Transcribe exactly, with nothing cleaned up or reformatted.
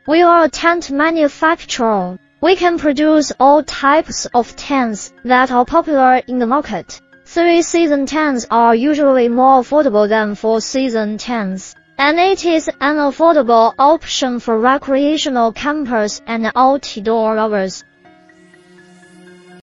We are a tent manufacturer. We can produce all types of tents that are popular in the market. Three-season tents are usually more affordable than four-season tents, and it is an affordable option for recreational campers and outdoor lovers.